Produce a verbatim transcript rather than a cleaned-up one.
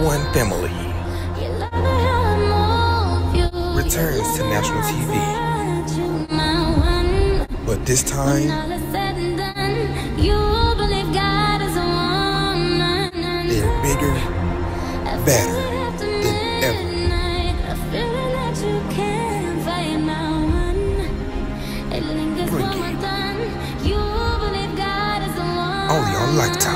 one family returns to national T V, but this time they're bigger, better than ever. Bring it. Only on Lifetime.